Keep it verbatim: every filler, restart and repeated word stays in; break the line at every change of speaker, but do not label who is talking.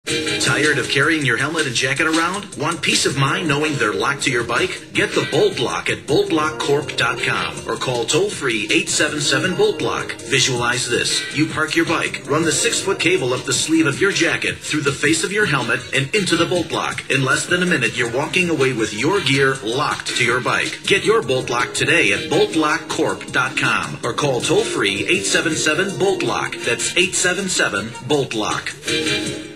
Tired of carrying your helmet and jacket around? Want peace of mind knowing they're locked to your bike? Get the Bolt Lock at bolt lock corp dot com or call toll-free eight seven seven bolt lock. Visualize this. You park your bike, run the six-foot cable up the sleeve of your jacket, through the face of your helmet, and into the Bolt Lock. In less than a minute, you're walking away with your gear locked to your bike. Get your Bolt Lock today at bolt lock corp dot com or call toll-free eight seven seven bolt lock. That's eight seven seven bolt lock.